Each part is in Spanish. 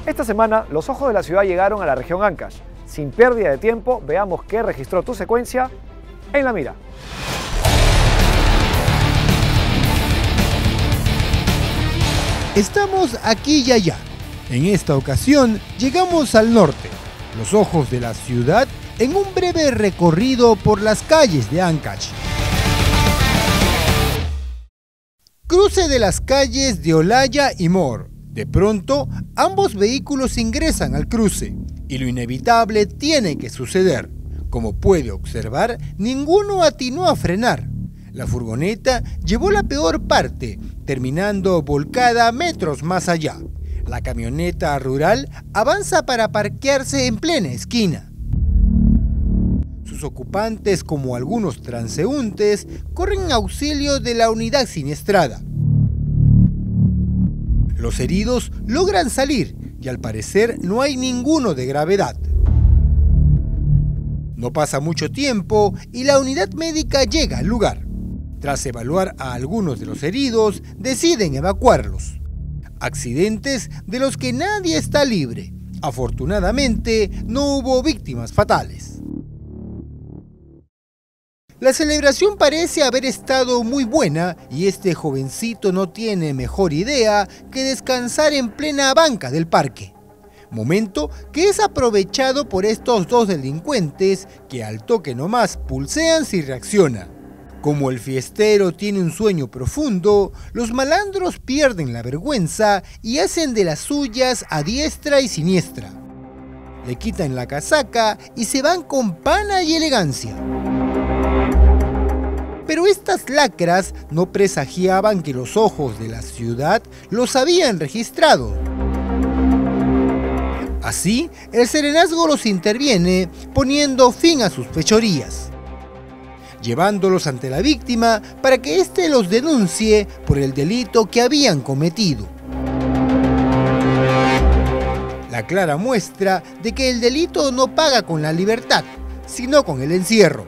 Esta semana, los ojos de la ciudad llegaron a la región Ancash. Sin pérdida de tiempo, veamos qué registró tu secuencia en La Mira. Estamos aquí y allá. En esta ocasión llegamos al norte, los ojos de la ciudad, en un breve recorrido por las calles de Ancash. Cruce de las calles de Olaya y Mor. De pronto, ambos vehículos ingresan al cruce y lo inevitable tiene que suceder. Como puede observar, ninguno atinó a frenar. La furgoneta llevó la peor parte, terminando volcada metros más allá. La camioneta rural avanza para parquearse en plena esquina. Sus ocupantes, como algunos transeúntes, corren en auxilio de la unidad siniestrada. Los heridos logran salir y al parecer no hay ninguno de gravedad. No pasa mucho tiempo y la unidad médica llega al lugar. Tras evaluar a algunos de los heridos, deciden evacuarlos. Accidentes de los que nadie está libre. Afortunadamente, no hubo víctimas fatales. La celebración parece haber estado muy buena y este jovencito no tiene mejor idea que descansar en plena banca del parque. Momento que es aprovechado por estos dos delincuentes que al toque nomás pulsean si reacciona. Como el fiestero tiene un sueño profundo, los malandros pierden la vergüenza y hacen de las suyas a diestra y siniestra. Le quitan la casaca y se van con pana y elegancia. Pero estas lacras no presagiaban que los ojos de la ciudad los habían registrado. Así, el serenazgo los interviene, poniendo fin a sus fechorías, llevándolos ante la víctima para que éste los denuncie por el delito que habían cometido. La clara muestra de que el delito no paga con la libertad, sino con el encierro.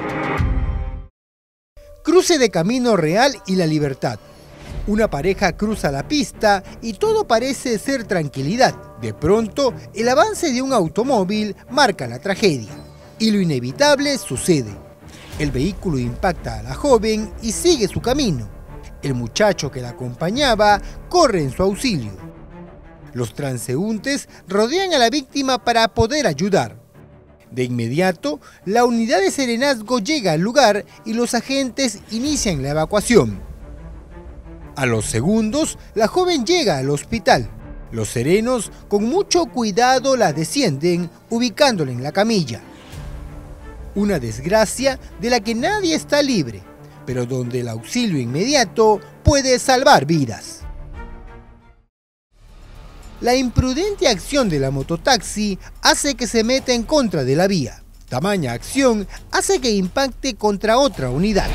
Cruce de Camino Real y La Libertad. Una pareja cruza la pista y todo parece ser tranquilidad. De pronto, el avance de un automóvil marca la tragedia. Y lo inevitable sucede. El vehículo impacta a la joven y sigue su camino. El muchacho que la acompañaba corre en su auxilio. Los transeúntes rodean a la víctima para poder ayudar. De inmediato, la unidad de serenazgo llega al lugar y los agentes inician la evacuación. A los segundos, la joven llega al hospital. Los serenos, con mucho cuidado, la descienden, ubicándola en la camilla. Una desgracia de la que nadie está libre, pero donde el auxilio inmediato puede salvar vidas. La imprudente acción de la mototaxi hace que se meta en contra de la vía. Tamaña acción hace que impacte contra otra unidad.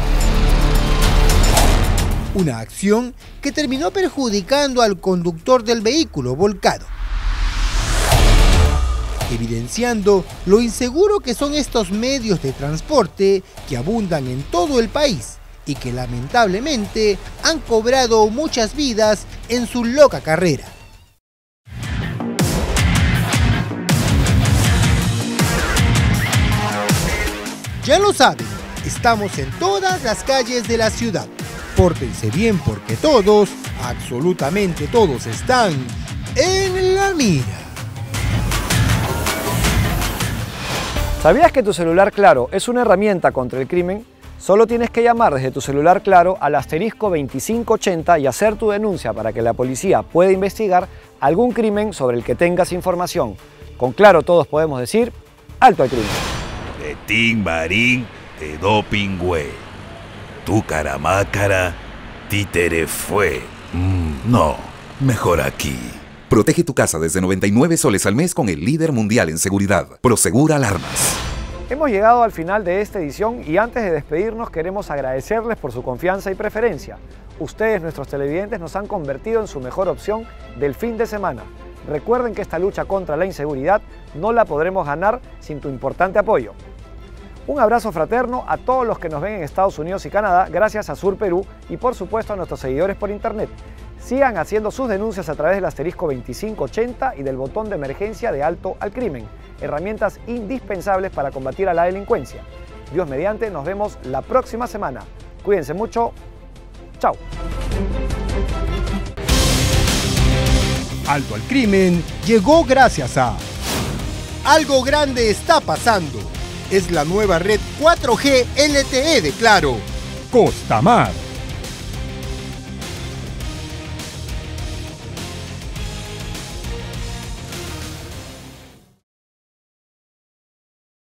Una acción que terminó perjudicando al conductor del vehículo volcado, evidenciando lo inseguro que son estos medios de transporte que abundan en todo el país y que lamentablemente han cobrado muchas vidas en su loca carrera. Ya lo saben, estamos en todas las calles de la ciudad. Pórtense bien porque todos, absolutamente todos, están en la mira. ¿Sabías que tu celular Claro es una herramienta contra el crimen? Solo tienes que llamar desde tu celular Claro al asterisco 2580 y hacer tu denuncia para que la policía pueda investigar algún crimen sobre el que tengas información. Con Claro todos podemos decir alto al crimen. De Timbarín, de Doping Güey. Tu caramácara, títere fue. No, mejor aquí. Protege tu casa desde 99 soles al mes con el líder mundial en seguridad, Prosegur Alarmas. Hemos llegado al final de esta edición y antes de despedirnos queremos agradecerles por su confianza y preferencia. Ustedes, nuestros televidentes, nos han convertido en su mejor opción del fin de semana. Recuerden que esta lucha contra la inseguridad no la podremos ganar sin tu importante apoyo. Un abrazo fraterno a todos los que nos ven en Estados Unidos y Canadá, gracias a Sur Perú y por supuesto a nuestros seguidores por internet. Sigan haciendo sus denuncias a través del asterisco 2580 y del botón de emergencia de Alto al Crimen, herramientas indispensables para combatir a la delincuencia. Dios mediante, nos vemos la próxima semana. Cuídense mucho. Chao. Alto al Crimen llegó gracias a... Algo grande está pasando. Es la nueva red 4G LTE de Claro. Costamar.